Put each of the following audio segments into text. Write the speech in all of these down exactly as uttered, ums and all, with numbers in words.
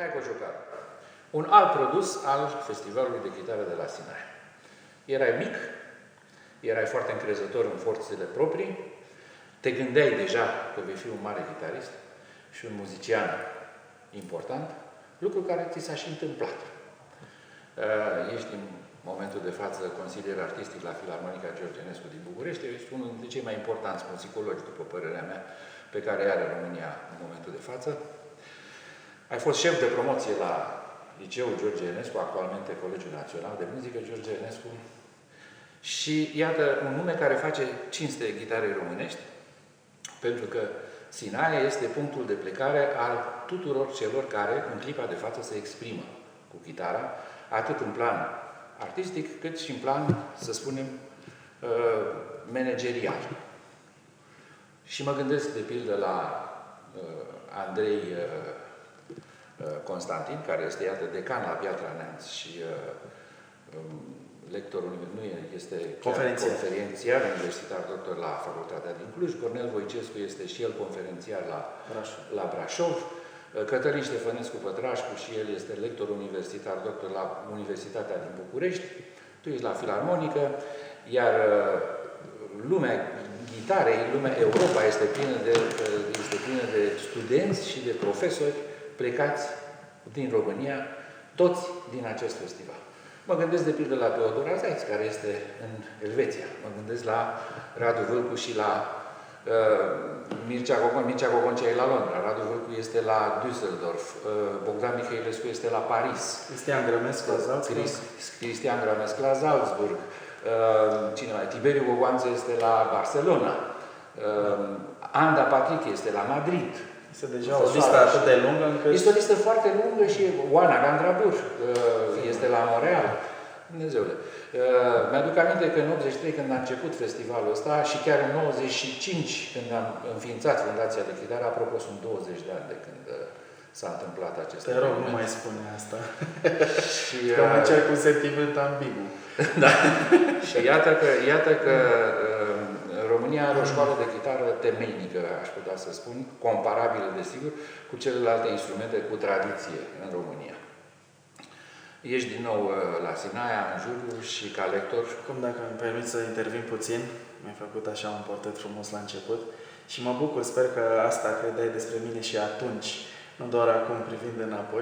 Mihai Cojocaru, un alt produs al Festivalului de Chitară de la Sinaia. Erai mic, erai foarte încrezător în forțele proprii, te gândeai deja că vei fi un mare chitarist și un muzician important, lucru care ți s-a și întâmplat. Ești în momentul de față consilier artistic la Filarmonica George Enescu din București, ești unul dintre cei mai importanți muzicologi, după părerea mea, pe care are România în momentul de față. Ai fost șef de promoție la Liceul George Enescu, actualmente Colegiul Național de Muzică George Enescu, și iată un nume care face cinste chitarei românești, pentru că Sinaia este punctul de plecare al tuturor celor care în clipa de față se exprimă cu chitara, atât în plan artistic, cât și în plan, să spunem, managerial. Și mă gândesc, de pildă, la Andrei Constantin, care este, iată, decan la Piatra Neamț și lectorul, nu este conferențiar, conferențiar universitar doctor la Facultatea din Cluj. Cornel Voicescu este și el conferențiar la Brașov. La Brașov. Cătălin Ștefănescu Pătrașcu și el este lector universitar doctor la Universitatea din București. Tu ești la Filarmonică, iar lumea gitarei, lumea Europa este plină de, este plină de studenți și de profesori plecați din România, toți din acest festival. Mă gândesc de pildă la Teodor Azaiț, care este în Elveția. Mă gândesc la Radu Vâlcu și la uh, Mircea Cogon. Mircea Cogoncea e la Londra, Radu Vâlcu este la Düsseldorf, uh, Bogdan Mihailescu este la Paris. Cristian Grămesc la Salzburg. Cristian Grămesc la Salzburg. Uh, cine mai? Tiberiu Gogoanță este la Barcelona. Uh, Anda Patrick este la Madrid. Este deja o listă atât de lungă încât... Este o listă foarte lungă și Oana Gandrabur este la Montreal. Dumnezeule. Mi-aduc aminte că în optzeci și trei, când a început festivalul ăsta, și chiar în nouăzeci și cinci, când am înființat Fundația de Chitară, apropo, sunt douăzeci de ani de când s-a întâmplat acest Te rog, nu mai spune asta. Și, că mă cer cu sentiment ambigu. Da. Și iată că, iată că România are o școală de chitară temeinică, aș putea să spun, comparabilă, desigur, cu celelalte instrumente cu tradiție în România. Ești din nou la Sinaia, în juriu și ca lector. Cum, dacă îmi permit să intervin puțin, mi-ai făcut așa un portret frumos la început și mă bucur, sper că asta credeai despre mine și atunci, nu doar acum privind înapoi.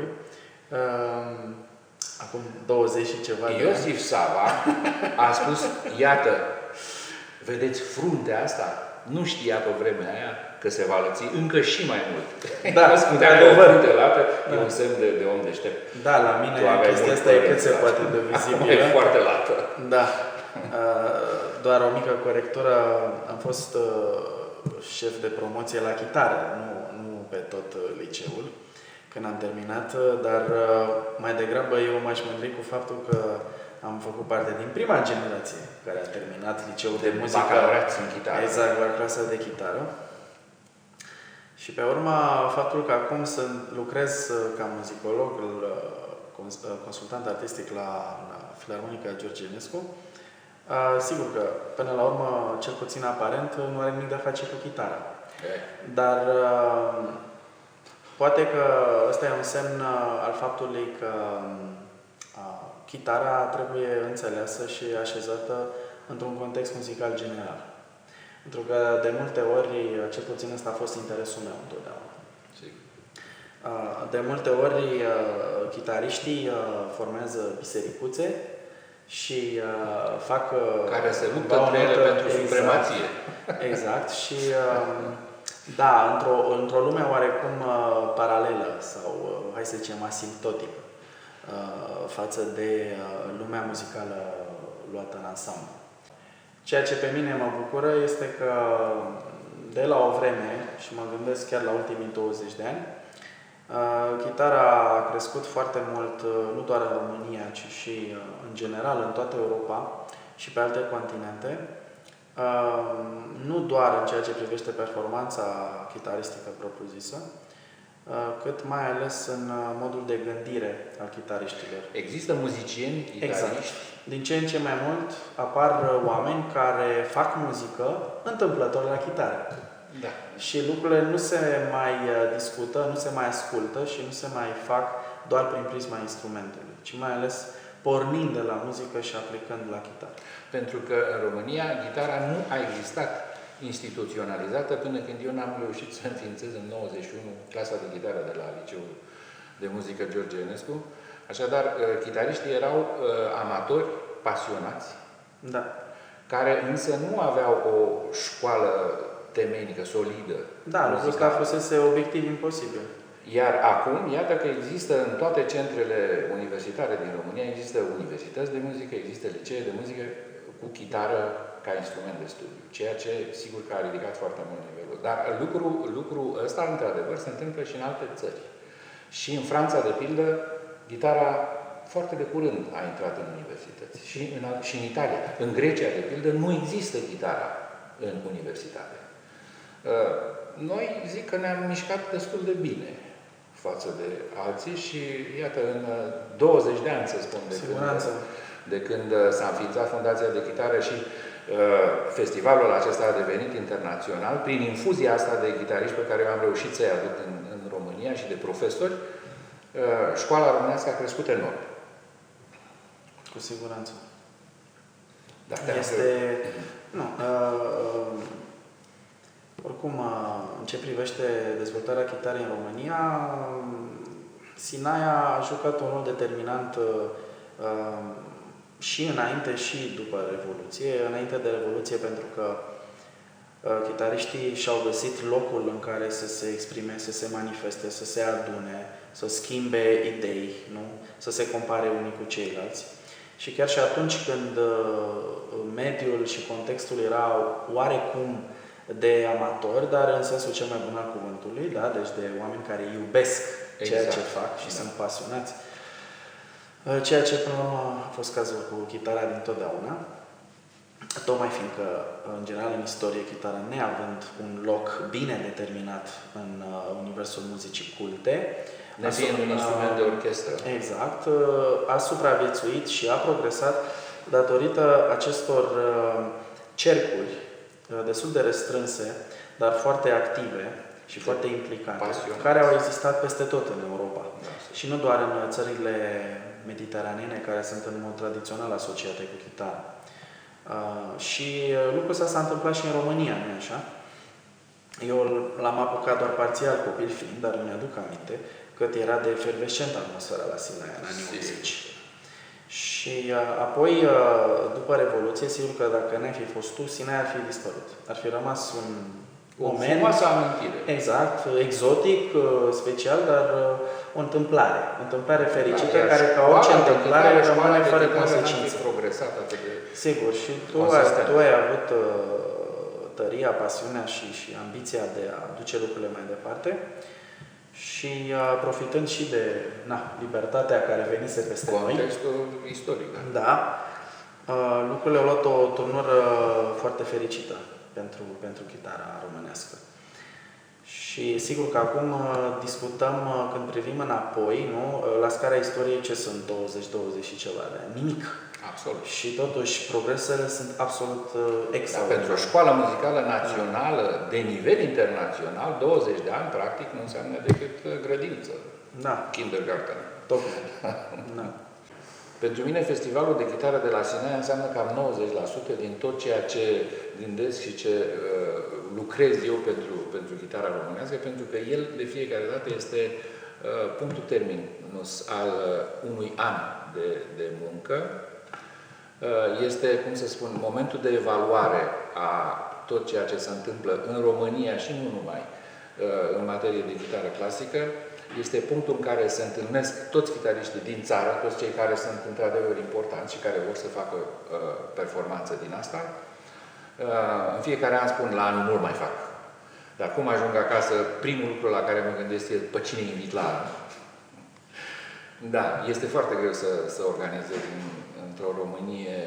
Acum douăzeci și ceva de ani. Iosif Sava a spus, iată, vedeți fruntea asta? Nu știa pe vremea aia că se va lăți încă și mai mult. Da, spunea că o frunte lată e un semn de, de om deștept. Da, la mine chestia asta e cât se poate de vizibilă. E foarte lată. Da. Doar o mică corectură. Am fost șef de promoție la chitară, nu, nu pe tot liceul, când am terminat, dar mai degrabă eu m-aș mândri cu faptul că am făcut parte din prima generație care a terminat liceul de, de muzică. în chitară. Exact, la clasa de chitară. Și pe urmă, faptul că acum să lucrez ca muzicolog, consultant artistic la, la Filarmonica George Enescu, sigur că, până la urmă, cel puțin aparent, nu are nimic de a face cu chitara. Okay. Dar poate că ăsta e un semn al faptului că chitara trebuie înțeleasă și așezată într-un context muzical general. Pentru că de multe ori, cel puțin ăsta a fost interesul meu întotdeauna. De multe ori, chitariștii formează bisericuțe și fac... Care se luptă între ele pentru supremație. Exact. Și da, într-o într-o lume oarecum paralelă sau, hai să zicem, asimptotică față de lumea muzicală luată în ansamblu. Ceea ce pe mine mă bucură este că de la o vreme, și mă gândesc chiar la ultimii douăzeci de ani, chitara a crescut foarte mult, nu doar în România, ci și în general în toată Europa și pe alte continente, nu doar în ceea ce privește performanța chitaristică propriu-zisă, cât mai ales în modul de gândire al chitariștilor. Există muzicieni, chitariști? Exact. Din ce în ce mai mult apar oameni care fac muzică întâmplător la chitară. Da. Și lucrurile nu se mai discută, nu se mai ascultă și nu se mai fac doar prin prisma instrumentului, ci mai ales pornind de la muzică și aplicând la chitară. Pentru că în România gitara nu a existat instituționalizată până când eu n-am reușit să înființez în nouăzeci și unu clasa de chitară de la Liceul de Muzică George Enescu. Așadar, chitariștii erau amatori pasionați, da. care însă nu aveau o școală temeinică, solidă. Da, lucrul ăsta fusese obiectiv imposibil. Iar acum, iată că există în toate centrele universitare din România, există universități de muzică, există licee de muzică cu chitară ca instrument de studiu, ceea ce sigur că a ridicat foarte mult nivelul. Dar lucrul, lucrul ăsta, într-adevăr, se întâmplă și în alte țări. Și în Franța, de pildă, gitara foarte de curând a intrat în universități. Și în, și în Italia. În Grecia, de pildă, nu există gitara în universitate. Noi zic că ne-am mișcat destul de bine față de alții și, iată, în douăzeci de ani, să spun, de când, de când s-a înființat Fundația de Chitară și uh, festivalul acesta a devenit internațional, prin infuzia asta de chitariști pe care eu am reușit să-i aduc în, în România și de profesori, uh, școala românească a crescut enorm. Cu siguranță. Dacă este... Nu, uh, oricum, în ce privește dezvoltarea chitarei în România, Sinaia a jucat un rol determinant uh, și înainte și după Revoluție. Înainte de Revoluție, pentru că uh, chitariștii și-au găsit locul în care să se exprime, să se manifeste, să se adune, să schimbe idei, nu? Să se compare unii cu ceilalți. Și chiar și atunci când uh, mediul și contextul era oarecum de amatori, dar în sensul cel mai bun al cuvântului, da? Deci de oameni care iubesc ceea exact. ce fac și da. sunt pasionați. Ceea ce, până la urmă, a fost cazul cu chitara dintotdeauna. Tocmai fiindcă, în general, în istorie, chitara neavând un loc bine determinat în universul muzicii culte, nefiind un instrument de orchestră. Exact. A supraviețuit și a progresat datorită acestor cercuri destul de restrânse, dar foarte active și de foarte implicante, pasionat. Care au existat peste tot în Europa. Da, și nu doar în țările mediteranene, care sunt în mod tradițional asociate cu chitara. Uh, și lucrul ăsta s-a întâmplat și în România, nu așa? Eu l-am apucat doar parțial, copil fiind, dar îmi aduc aminte cât era de efervescentă atmosfera la Sinaia în anii optzeci. Și uh, apoi, uh, după Revoluție, sigur că dacă n-ai fi fost tu, Sinaia ar fi dispărut. Ar fi rămas un o moment... frumoasă amintire. Exact, exotic, uh, special, dar uh, o întâmplare. O întâmplare fericită, da, care ca orice întâmplare rămâne fără consecințe. Progresat atât de sigur, și tu ai, tu ai avut uh, tăria, pasiunea și, și ambiția de a duce lucrurile mai departe. Și uh, profitând și de na, libertatea care venise peste noi. Contextul istoric. Da. Uh, lucrurile au luat o turnură foarte fericită pentru, pentru chitara românească. Și sigur că acum uh, discutăm, uh, când privim înapoi, nu, uh, la scara istoriei, ce sunt douăzeci, douăzeci și ceva de ani? Nimic. Absolut. Și totuși progresele sunt absolut uh, extraordinare. Da, pentru o școală muzicală națională de nivel internațional, douăzeci de ani, practic, nu înseamnă decât grădiniță. Da. Kindergarten. Tocmai. Da. Pentru mine, festivalul de chitară de la Sinaia înseamnă cam nouăzeci la sută din tot ceea ce gândesc și ce uh, lucrez eu pentru, pentru chitara românească, pentru că el, de fiecare dată, este uh, punctul terminus al uh, unui an de, de muncă. Este, cum să spun, momentul de evaluare a tot ceea ce se întâmplă în România și nu numai în materie de chitară clasică. Este punctul în care se întâlnesc toți chitariștii din țară, toți cei care sunt într-adevăr importanți și care vor să facă performanță din asta. În fiecare an spun, la anul nu mai fac. Dar cum ajung acasă, primul lucru la care mă gândesc este pe cine invit la anul. Da, este foarte greu să, să organizezi într-o Românie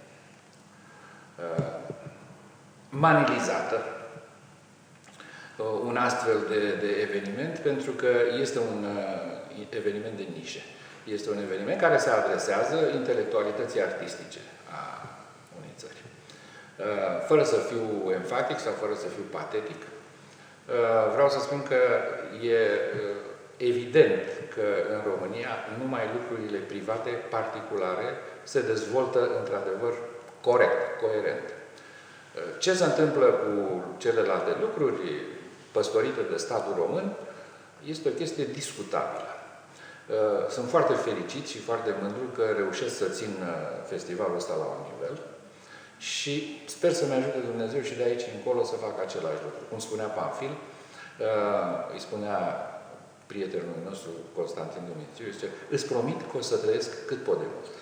uh, manilizată uh, un astfel de, de eveniment, pentru că este un uh, eveniment de nișe. Este un eveniment care se adresează intelectualității artistice a unei țări. Uh, fără să fiu enfatic sau fără să fiu patetic, Vreau să spun că e evident că în România numai lucrurile private, particulare, se dezvoltă într-adevăr corect, coerent. Ce se întâmplă cu celelalte lucruri păstorite de statul român este o chestie discutabilă. Sunt foarte fericit și foarte mândru că reușesc să țin festivalul ăsta la un nivel și sper să-mi ajute Dumnezeu și de aici încolo să fac același lucru. Cum spunea Pamfil, îi spunea prietenul nostru Constantin Dumitriu, zice, îți promit că o să trăiesc cât pot de mult.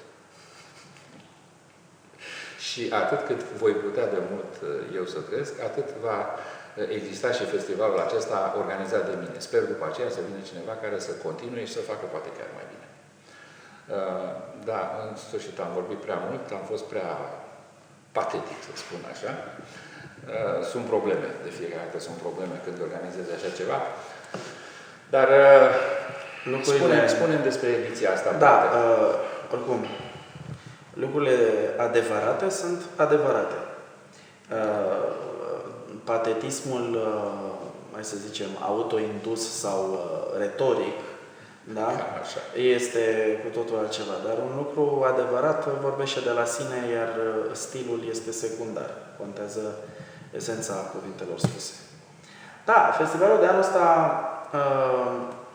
Și atât cât voi putea de mult eu să trăiesc, atât va exista și festivalul acesta organizat de mine. Sper după aceea să vină cineva care să continue și să facă poate chiar mai bine. Da, în sfârșit am vorbit prea mult, am fost prea patetic, să spun așa. Sunt probleme, de fiecare dată sunt probleme când organizezi așa ceva. Dar lucrurile... spunem, spunem despre ediția asta. Da, uh, oricum, lucrurile adevărate sunt adevărate. Uh, patetismul, uh, hai să zicem, autoindus sau uh, retoric, da? Este cu totul altceva. Dar un lucru adevărat vorbește de la sine, iar stilul este secundar. Contează esența cuvintelor spuse. Da, festivalul de anul ăsta uh,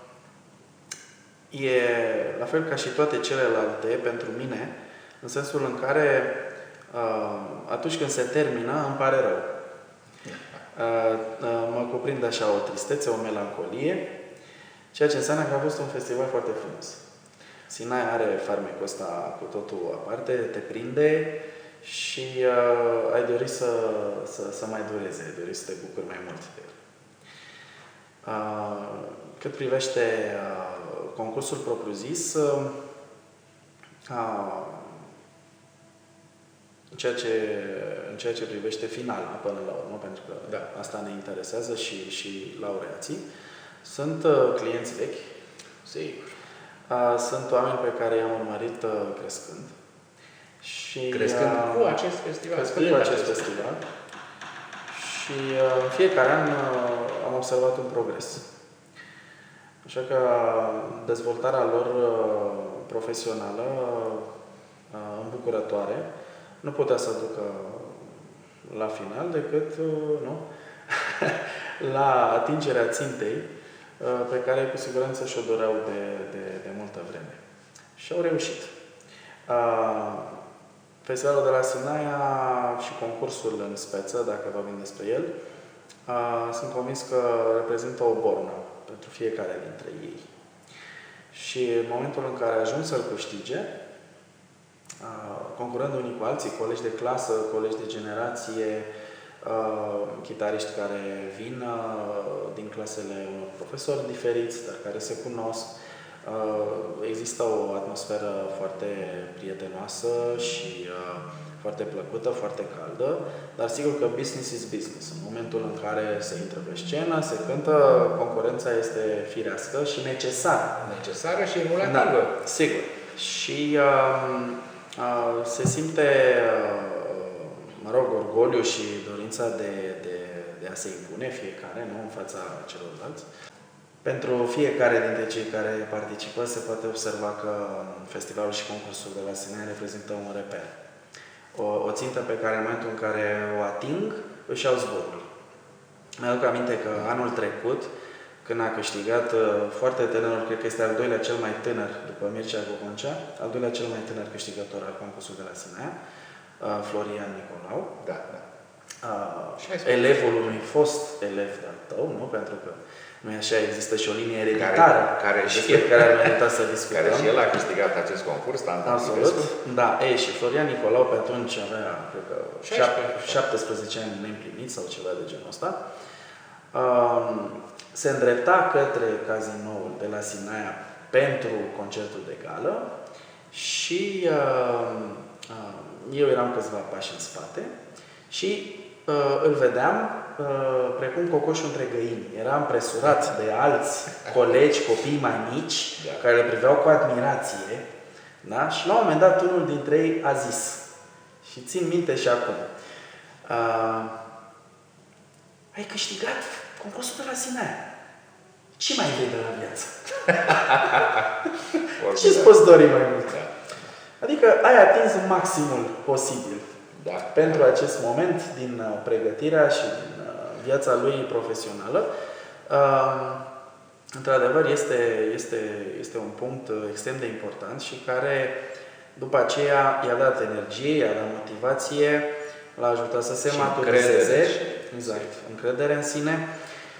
e la fel ca și toate celelalte pentru mine, în sensul în care uh, atunci când se termină, îmi pare rău. Uh, uh, mă cuprinde așa o tristețe, o melancolie, ceea ce înseamnă că a fost un festival foarte frumos. Sinaia are farmecul ăsta cu totul aparte, te prinde și uh, ai dori să, să, să mai dureze, ai dori să te bucuri mai mult de el. Uh, cât privește uh, concursul propriu-zis, uh, uh, în, ceea ce, în ceea ce privește finala până la urmă, pentru că da, asta ne interesează și, și laureații, sunt uh, clienți vechi, sigur. Uh, sunt oameni pe care i-am urmărit uh, crescând. Și, crescând uh, cu acest festival. Crescând cu acest festival. Și uh, în fiecare an uh, am observat un progres. Așa că dezvoltarea lor uh, profesională uh, îmbucurătoare nu putea să ducă la final decât uh, nu? la atingerea țintei uh, pe care cu siguranță și-o doreau de, de, de multă vreme. Și au reușit. Uh, Festivalul de la Sinaia și concursul în speță, dacă vorbim despre el, uh, sunt convins că reprezintă o bornă pentru fiecare dintre ei. Și în momentul în care ajung să-l câștige, uh, concurând unii cu alții, colegi de clasă, colegi de generație, uh, chitariști care vin uh, din clasele unor profesori diferiți, dar care se cunosc, există o atmosferă foarte prietenoasă și uh, foarte plăcută, foarte caldă, dar sigur că business is business. În momentul în care se intră pe scenă, se cântă, concurența este firească și necesară. Necesară și emulativă. Da, sigur. Și uh, uh, se simte, uh, mă rog, orgoliu și dorința de, de, de a se impune fiecare, nu, în fața celorlalți. Pentru fiecare dintre cei care participă, se poate observa că festivalul și concursul de la Sinaia reprezintă un reper. O, o țintă pe care în momentul în care o ating, își iau zborul. Mi-aduc aminte că anul trecut, când a câștigat foarte tânăr, cred că este al doilea cel mai tânăr, după Mircea Gogoncea, al doilea cel mai tânăr câștigător al concursului de la Sinaia, Florian Nicolau. Da, da. Uh, elevul unui fost elev de-al tău, nu? Pentru că nu e așa, există și o linie ereditară care, care și despre care ar merita să discutăm. Care și el a câștigat acest concurs, absolut. Da, e, și Florian Nicolau pe atunci avea, cred că, șaptesprezece ani neîmpliniți sau ceva de genul ăsta. Um, se îndrepta către cazinoul de la Sinaia pentru concertul de gală și uh, uh, eu eram câțiva pași în spate și uh, îl vedeam uh, precum cocoșul între găini. Era împresurat de alți colegi, copii mai mici, da, care le priveau cu admirație. Da? Și la un moment dat unul dintre ei a zis, și țin minte și acum, uh, ai câștigat concursul de la Sinaia. Ce mai vrei de la viață? Ce-ți poți dori mai mult? Da. Adică ai atins maximul posibil da. pentru acest moment din pregătirea și din viața lui profesională. Într-adevăr, este, este, este un punct extrem de important și care după aceea i-a dat energie, i-a dat motivație, l-a ajutat să se maturizeze. Exact, încredere în sine.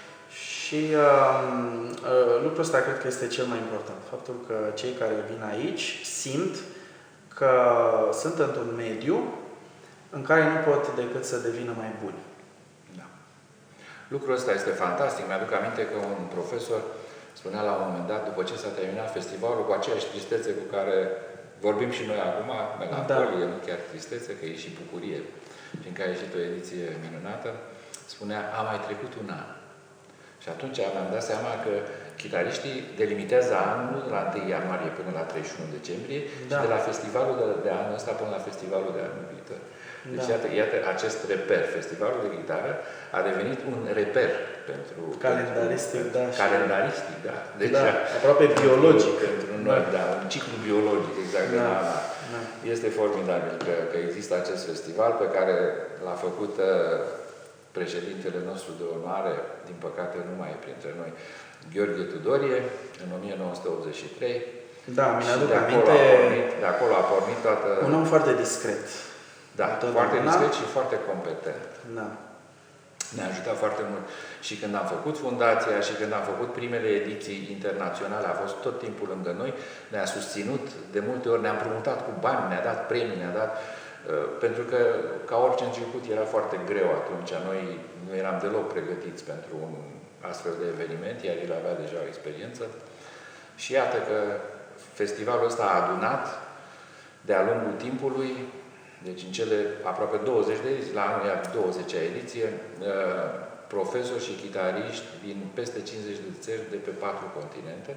Și uh, uh, lucrul ăsta cred că este cel mai important. Faptul că cei care vin aici simt că sunt într-un mediu în care nu pot decât să devină mai buni. Da. Lucrul ăsta este fantastic. Mi-aduc aminte că un profesor spunea la un moment dat, după ce s-a terminat festivalul, cu aceeași tristețe cu care vorbim și noi acum, melancolie, da. Nu chiar tristețe, că e și bucurie, fiindcă a ieșit o ediție minunată, spunea, a mai trecut un an. Și atunci mi-am dat seama că chitariștii delimitează anul de la întâi ianuarie până la treizeci și unu decembrie da. Și de la festivalul de, de anul ăsta până la festivalul de anul viitor. Deci da. iată, iată, acest reper, festivalul de chitară, a devenit un reper pentru... Calendaristic, pentru, da. Calendaristic, da. Deci, da. Aproape biologic. Pentru noi, da. da, un ciclu biologic, exact. Da. Da. Da. Este formidabil că, că există acest festival pe care l-a făcut președintele nostru de onoare, din păcate nu mai e printre noi, Gheorghe Tudorie, în o mie nouă sute optzeci și trei. Da, mi-aduc aminte. De acolo a pornit toată... Un om foarte discret. Da, foarte discret și foarte competent. Da. Ne-a ajutat foarte mult. Și când am făcut fundația și când am făcut primele ediții internaționale, a fost tot timpul lângă noi, ne-a susținut, de multe ori ne-a împrumutat cu bani, ne-a dat premii, ne-a dat... Pentru că, ca orice început, era foarte greu atunci. Noi nu eram deloc pregătiți pentru un astfel de eveniment, iar el avea deja o experiență. Și iată că festivalul ăsta a adunat, de-a lungul timpului, deci în cele aproape douăzeci de ediții, la anul iar douăzecea ediție, profesori și chitariști din peste cincizeci de țări de pe patru continente,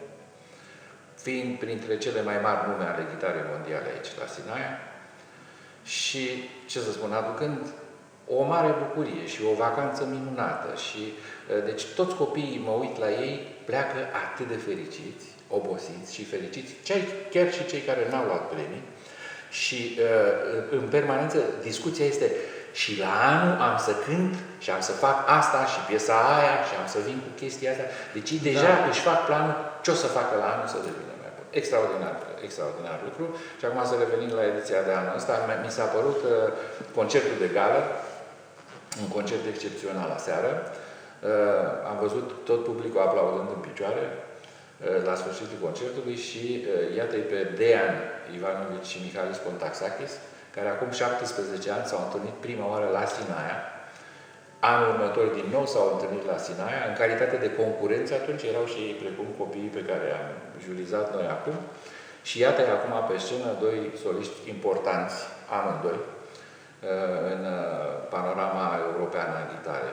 fiind printre cele mai mari nume ale chitarei mondiale aici, la Sinaia. Și, ce să spun, aducând o mare bucurie și o vacanță minunată. Și, deci, toți copiii, mă uit la ei, pleacă atât de fericiți, obosiți și fericiți, chiar și cei care n-au luat premii. Și, în permanență, discuția este și la anul am să cânt și am să fac asta și piesa aia și am să vin cu chestia asta. Deci, deja da. Își fac planul ce o să facă la anul să devină mai bun. Extraordinar, extraordinar lucru. Și acum să revenim la ediția de anul ăsta. Mi s-a părut uh, concertul de gală, un concert excepțional aseară. Uh, am văzut tot publicul aplaudând în picioare uh, la sfârșitul concertului și uh, iată-i pe Dejan Ivanovici și Mihalis Kontaksakis, care acum șaptesprezece ani s-au întâlnit prima oară la Sinaia. Anul următor din nou s-au întâlnit la Sinaia, în calitate de concurență, atunci erau și ei precum copiii pe care am julizat noi acum. Și iată-i acum pe scenă doi soliști importanți, amândoi, în panorama europeană a gitarei.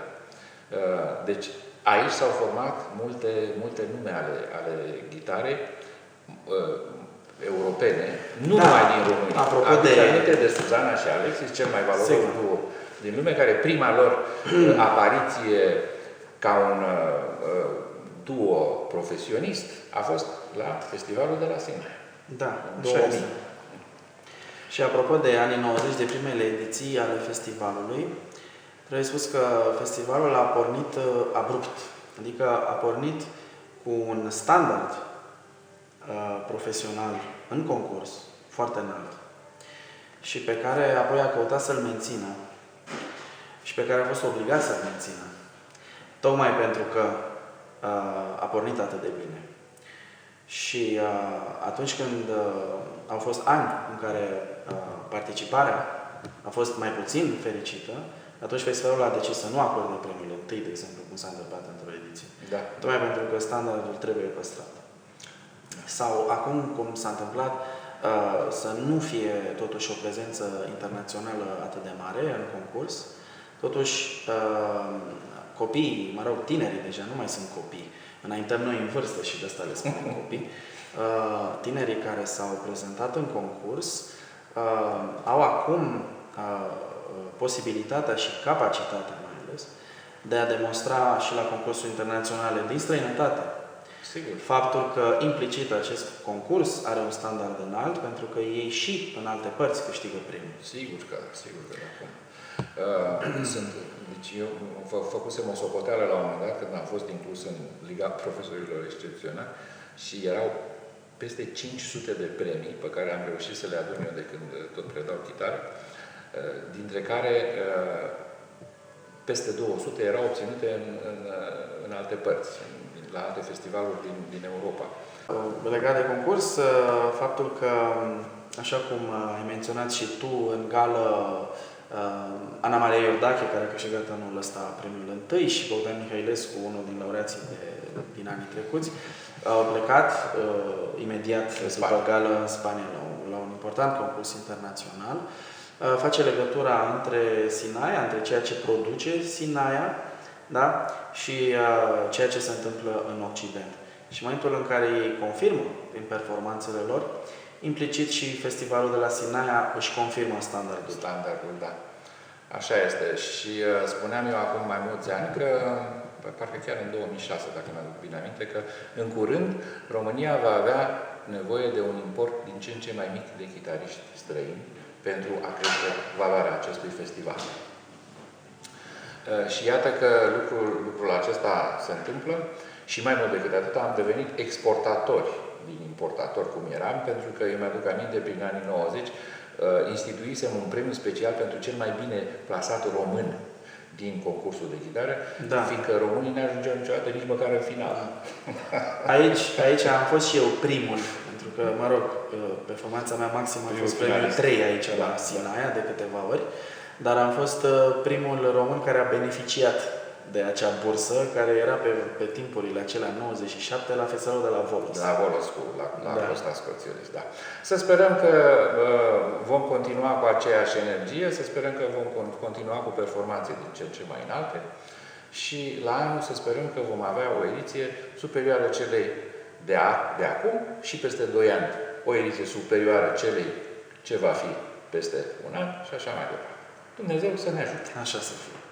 Deci aici s-au format multe, multe nume ale, ale gitarei europene, nu da, numai din România. Apropo de... de Suzana și Alexis, cel mai valoros duo din lume, care prima lor apariție ca un uh, duo profesionist a fost la festivalul de la Sinaia. Da, două mii. Și apropo de anii nouăzeci, de primele ediții ale festivalului, trebuie spus că festivalul a pornit uh, abrupt. Adică a pornit cu un standard uh, profesional în concurs, foarte înalt, și pe care apoi a căutat să-l mențină și pe care a fost obligat să-l mențină. Tocmai pentru că uh, a pornit atât de bine. Și uh, atunci când uh, au fost ani în care uh, participarea a fost mai puțin fericită, atunci festivalul a decis să nu acorde premiile întâi, de exemplu, cum s-a întâmplat într-o ediție. Da. Tocmai pentru că standardul trebuie păstrat. Sau acum, cum s-a întâmplat, uh, să nu fie totuși o prezență internațională atât de mare în concurs. Totuși, uh, copiii, mă rog, tinerii deja nu mai sunt copii, înaintăm noi în vârstă și de asta le spunem copii, uh, tinerii care s-au prezentat în concurs uh, au acum uh, posibilitatea și capacitatea mai ales de a demonstra și la concursuri internaționale din străinătate. Sigur. Faptul că implicit acest concurs are un standard înalt, pentru că ei și în alte părți câștigă primul. Sigur că da, sigur că da. Uh, sunt, deci eu fă, făcusem o socoteală la un moment dat când am fost inclus în Liga Profesorilor Excepționali și erau peste cinci sute de premii pe care am reușit să le adun eu de când tot predau chitară, uh, dintre care uh, peste două sute erau obținute în, în, în alte părți, în, la alte festivaluri din, din Europa. Legat de concurs, faptul că, așa cum ai menționat și tu, în gală, Ana Maria Iordache, care a câștigat anul ăsta premiul întâi, și Bogdan Mihailescu, unul din laureații de, din anii trecuți, au plecat uh, imediat după gală în Spania la un, la un important concurs internațional. Uh, face legătura între Sinaia, între ceea ce produce Sinaia, da? Și uh, ceea ce se întâmplă în Occident. Și în momentul în care ei confirmă prin performanțele lor, implicit și festivalul de la Sinaia își confirmă standardul. Standardul, da. Așa este. Și uh, spuneam eu acum mai mulți ani că, parcă chiar în două mii șase, dacă mi-aduc bine aminte, că în curând România va avea nevoie de un import din ce în ce mai mic de chitariști străini pentru a crește valoarea acestui festival. Uh, și iată că lucrul, lucrul acesta se întâmplă și mai mult decât atât am devenit exportatori din importator cum eram, pentru că eu mi-aduc aminte, prin anii nouăzeci, instituisem un premiu special pentru cel mai bine plasat român din concursul de chitară, da. Fiindcă românii nu ajungeau niciodată nici măcar în final. Aici, aici am fost și eu primul, pentru că, mă rog, performanța mea maximă a fost premiul trei aici la Sinaia de câteva ori, dar am fost primul român care a beneficiat de acea bursă, care era pe, pe timpurile acelea nouăzeci și șapte la festivalul de la Volos. La Volos, la, la da. Costa Scorționis, da. Să sperăm că uh, vom continua cu aceeași energie, să sperăm că vom continua cu performanțe din ce în ce mai înalte și la anul să sperăm că vom avea o ediție superioară celei de, a, de acum și peste doi ani. O ediție superioară celei ce va fi peste un an și așa mai departe. Dumnezeu să ne ajute. Așa să fie.